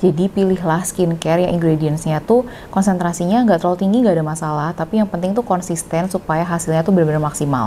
Jadi pilihlah skincare yang ingredientsnya tuh konsentrasinya nggak terlalu tinggi, nggak ada masalah, tapi yang penting tuh konsisten supaya hasilnya tuh benar-benar maksimal.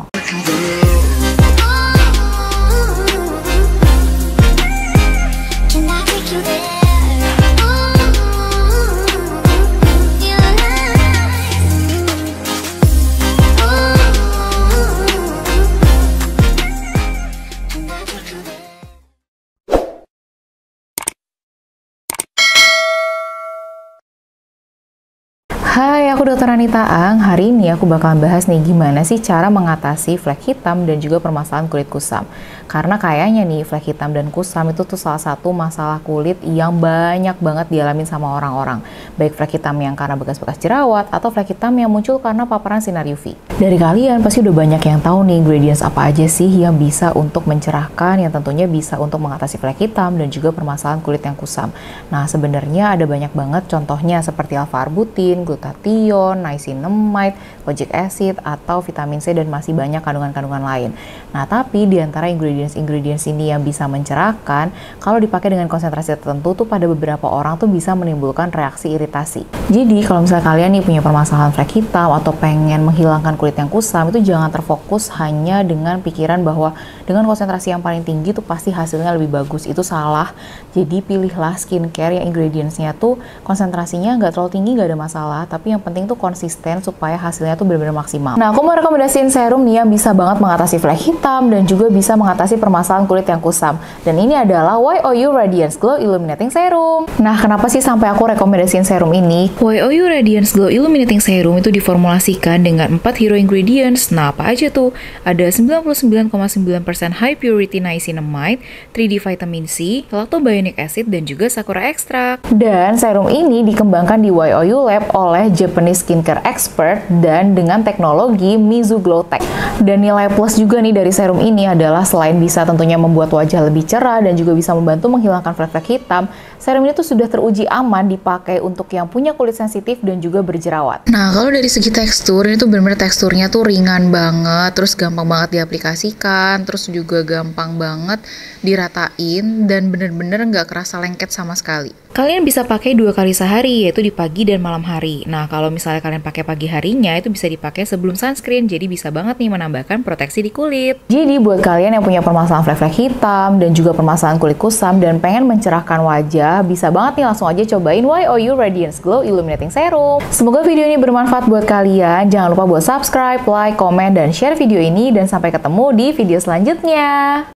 Hai, aku Dr. Anita Ang. Hari ini aku bakalan bahas nih gimana sih cara mengatasi flek hitam dan juga permasalahan kulit kusam. Karena kayaknya nih flek hitam dan kusam itu tuh salah satu masalah kulit yang banyak banget dialamin sama orang-orang. Baik flek hitam yang karena bekas-bekas jerawat atau flek hitam yang muncul karena paparan sinar UV. Dari kalian pasti udah banyak yang tahu nih ingredients apa aja sih yang bisa untuk mencerahkan, yang tentunya bisa untuk mengatasi flek hitam dan juga permasalahan kulit yang kusam. Nah, sebenarnya ada banyak banget contohnya seperti alpha-arbutin, glutathione, niacinamide, kojic acid, atau vitamin C dan masih banyak kandungan-kandungan lain. Nah, tapi di antara ingredients ini yang bisa mencerahkan, kalau dipakai dengan konsentrasi tertentu tuh pada beberapa orang tuh bisa menimbulkan reaksi iritasi. Jadi, kalau misalnya kalian nih punya permasalahan flek hitam atau pengen menghilangkan kulit yang kusam, itu jangan terfokus hanya dengan pikiran bahwa dengan konsentrasi yang paling tinggi tuh pasti hasilnya lebih bagus. Itu salah. Jadi, pilihlah skincare yang ingredientsnya tuh konsentrasinya nggak terlalu tinggi, nggak ada masalah, tapi yang penting tuh konsisten supaya hasilnya tuh benar-benar maksimal. Nah, aku mau rekomendasiin serum nih yang bisa banget mengatasi flek hitam dan juga bisa mengatasi permasalahan kulit yang kusam. Dan ini adalah YOU Radiance Glow Illuminating Serum. Nah, kenapa sih sampai aku rekomendasiin serum ini? YOU Radiance Glow Illuminating Serum itu diformulasikan dengan 4 hero ingredients. Nah, apa aja tuh? Ada 99,9% high purity niacinamide, 3D vitamin C, lactobaionic acid, dan juga sakura extract. Dan serum ini dikembangkan di YOU Lab oleh Japanese skincare expert dan dengan teknologi Mizu Glow Tech. Dan nilai plus juga nih dari serum ini adalah selain bisa tentunya membuat wajah lebih cerah dan juga bisa membantu menghilangkan flek-flek hitam, serum ini tuh sudah teruji aman dipakai untuk yang punya kulit sensitif dan juga berjerawat. Nah, kalau dari segi tekstur, ini tuh bener-bener teksturnya tuh ringan banget, terus gampang banget diaplikasikan, terus juga gampang banget diratain, dan bener-bener nggak kerasa lengket sama sekali. Kalian bisa pakai 2 kali sehari, yaitu di pagi dan malam hari. Nah, kalau misalnya kalian pakai pagi harinya, itu bisa dipakai sebelum sunscreen, jadi bisa banget nih menambahkan proteksi di kulit. Jadi, buat kalian yang punya permasalahan flek-flek hitam dan juga permasalahan kulit kusam dan pengen mencerahkan wajah, bisa banget nih langsung aja cobain YOU Radiance Glow Illuminating Serum. Semoga video ini bermanfaat buat kalian. Jangan lupa buat subscribe, like, komen, dan share video ini. Dan sampai ketemu di video selanjutnya.